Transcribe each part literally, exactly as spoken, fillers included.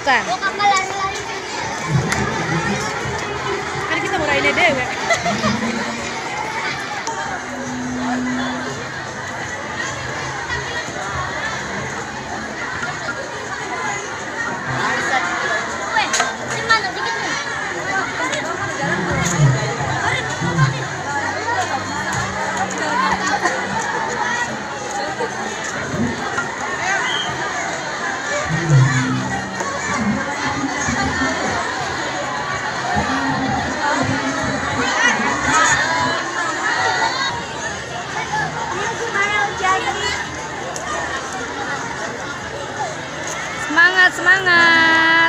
Bukan. Oh, kamu lari-lari. Kan kita mau raine dewe. Semangat, semangat.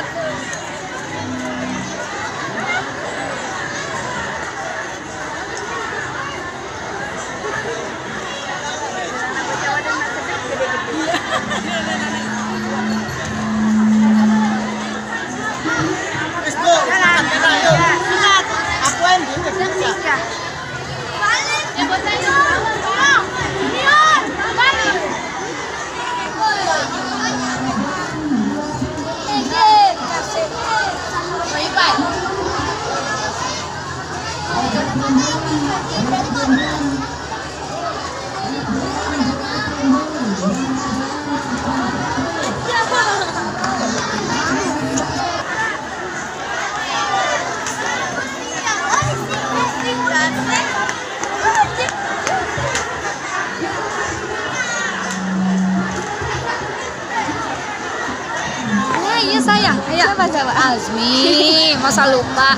Iya sayang, ayo coba coba Azmi, masa lupa.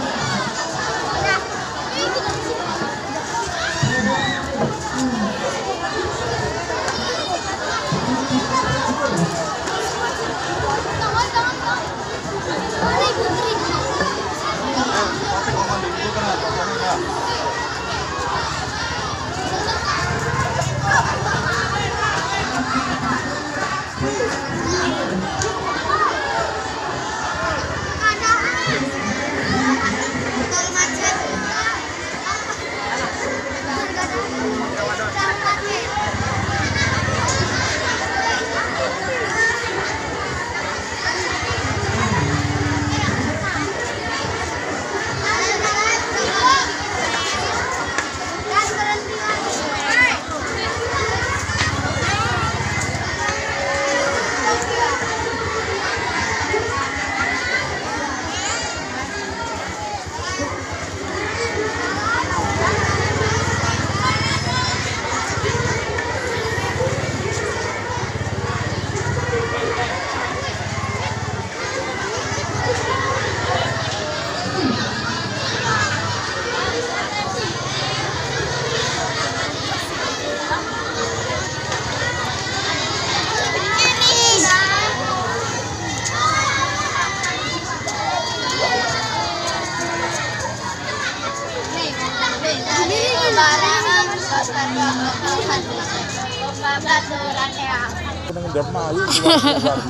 Mengendap mayu keluar.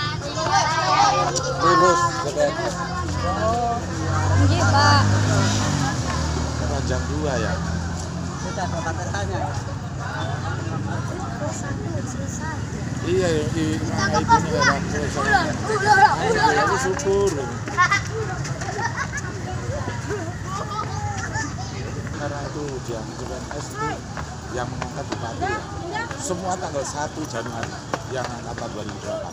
Lulus katanya. Nggih, Pak. Jam dua ya. Sudah dapat tanya. Iya, di mana itu nih ada selesai. Itu syukur. Karena itu dia mencoba S itu yang mengangkat bupati ya. Semua tanggal satu Januari yang angkatan dua ribu delapan.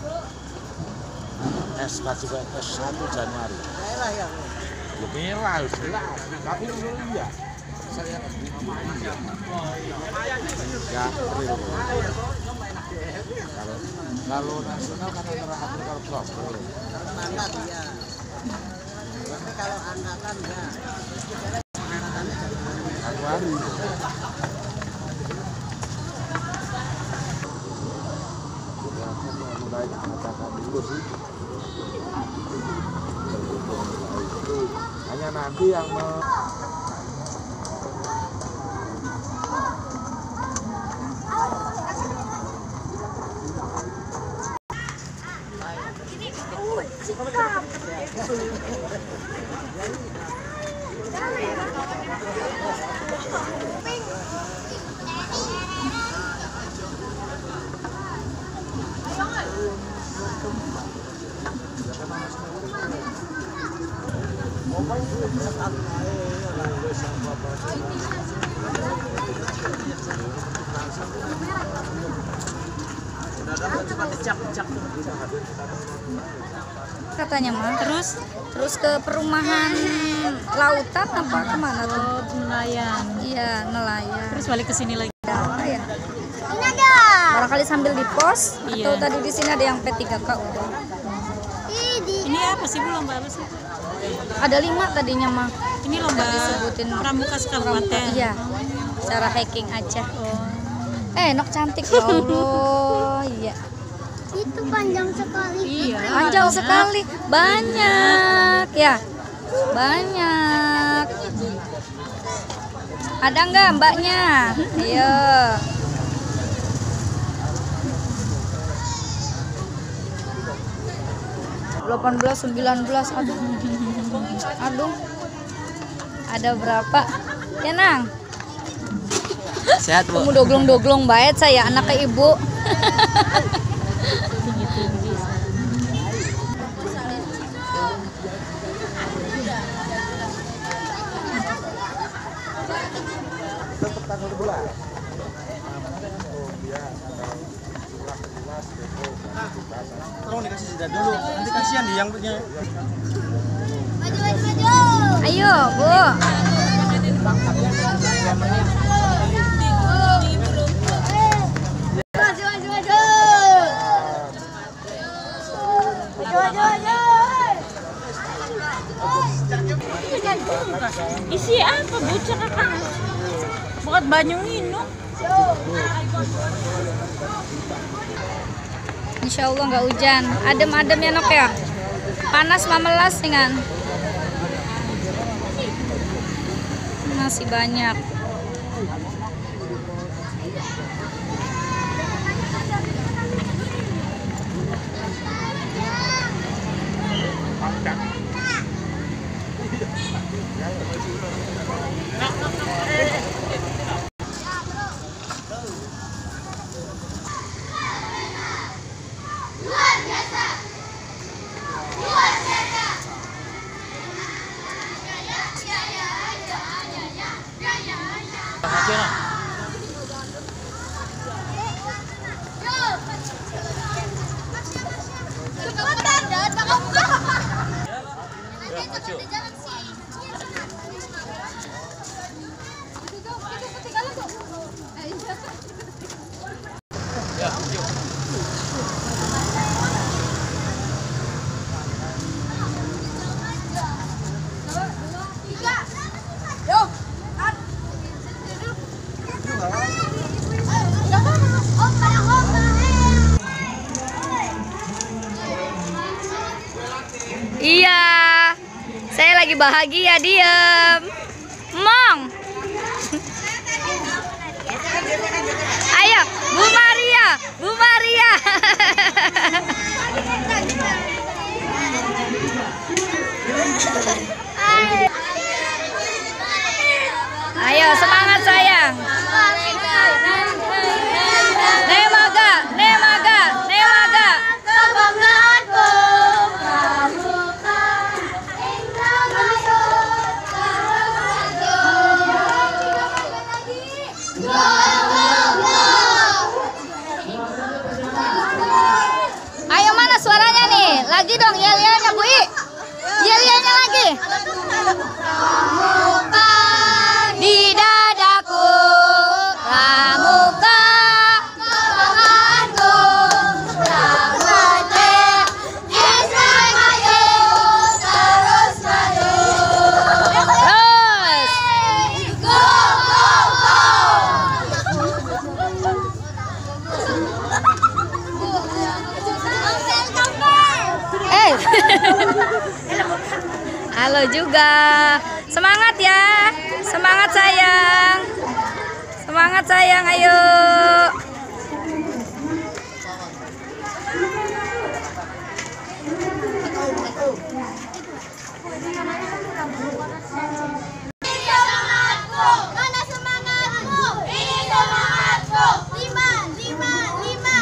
S K juga S satu Januari. Merah ya. Ya merah jelas. Tapi dulu iya. Saya iya. Ya, real. Kalau kalau nasional kan antara April kalau Oktober. Mandat ya. Tapi kalau angkatan ya. Januari. Mulai mengatakan dulu sih. Itu hanya nanti yang me Ayo, Katanya mah. Terus Terus ke perumahan lautan apa kemana tuh? oh, nelayan. Iya, nelayan. Terus balik ke sini lagi. Ada apa ya? Barangkali sambil di pos Iya. atau tadi di sini ada yang P tiga K udah. Ini apa sih Bu, lomba apa sih? Ada lima tadinya mah. Ini lomba Disebutin pramuka kabupaten. Iya. Cara hacking aja. Oh. Eh, nok cantik ya Allah. Iya. Itu panjang sekali. Iya. Panjang sekali. Banyak ya. Banyak. Ada nggak mbaknya? Iya. delapan belas, sembilan belas, aduh. Aduh. Ada berapa? Ya, Nang. Sehat, Bu. Kamu doglong-doglong baet saya anak ke ibu. Tinggi-tinggi. Tetap tanggal bulan. Oh, dia ada surat jelas depo. Tolong dikasih jeda dulu. Nanti kasihan di yang punya. Maju, maju, maju. Ayo, Bu. Maju, maju, maju. Maju, maju, maju. Isi apa Bu kakak? Buat banyu minum. Insya Allah nggak hujan. Adem-adem ya nok ya. Panas mamelas dengan. Masih banyak. Iya, saya lagi bahagia, diem. Mong. Ayo, Bu Maria, Bu Maria. Ayo, semangat sayang. Nemaga, nemaga, nemaga. Kebanggaanku, pramuka, indah masuk, Ayo mana suaranya nih? Lagi dong yel-yelnya Bu I. Yel-yelnya lagi. pramuka, Di dadaku pramuka. kebanggaanku, pramuka, Israel maju, terus maju. Terus. Go, go, go. Eh. Halo juga. Semangat ya. Semangat sayang. Semangat sayang, ayo. Ini semangatku, mana semangatku? Ini semangatku. Lima, lima, lima.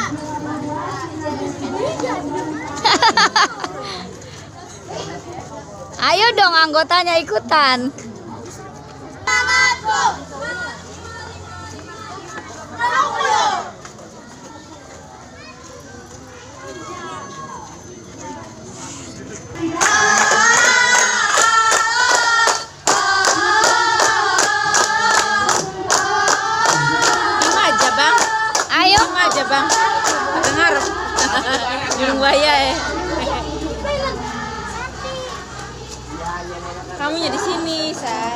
Ayo dong anggotanya ikutan. Semangatku. Tolong dulu. buaya ya. Kamu di sini, say.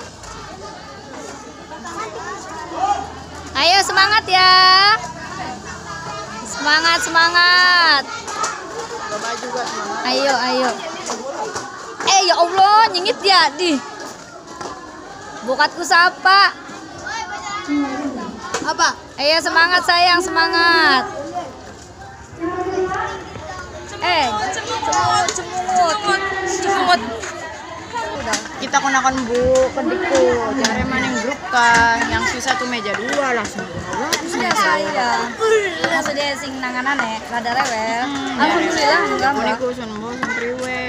Ayo semangat ya. Semangat, semangat. Ayo, ayo. Eh ya Allah, nyengit ya di. Bokatku sapa. Apa? Ayo semangat sayang, semangat. Eh, cemut, cemut, cemut. Kita kenakan bu kedikku jare maning grup kah yang sisa tuh meja dua langsung Iya saya. Langsung dia sing nanganan ya, rada rewel. Alhamdulillah enggak mbak. niku sun bo sun priwe.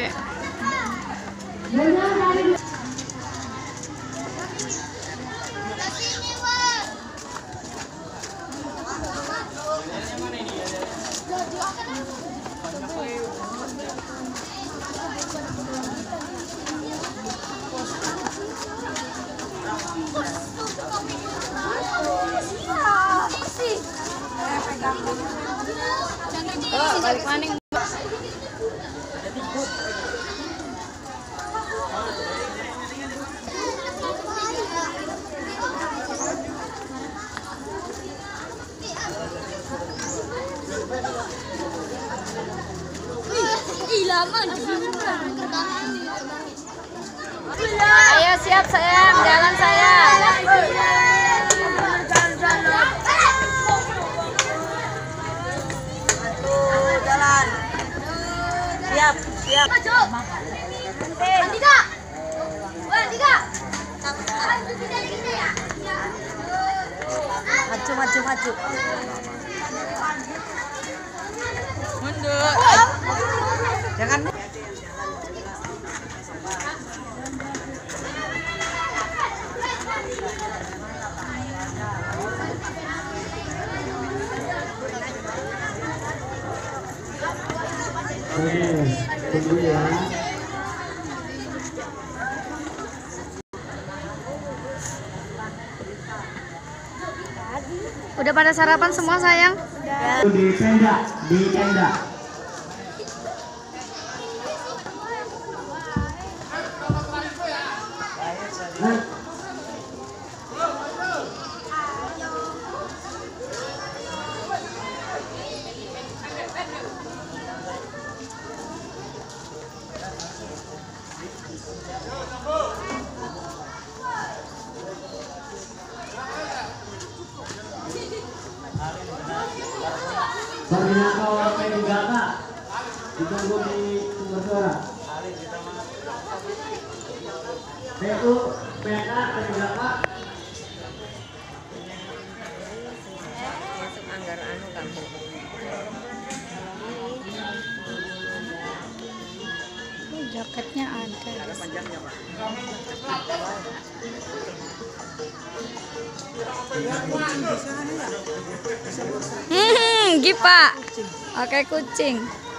Oh, balik maning. Ayo siap sayang, jalan sayang. Jalan. Siap, siap. Maju. Tiga. Wah, tiga. Maju, maju, maju. Mundur. Jangan. Udah pada sarapan semua sayang? Di tenda, di tenda. Koordinator P tiga K ditunggu di sumber suara. P U, P K, P tiga K. Jaketnya ada. Hmm, Gipa. Oke kucing.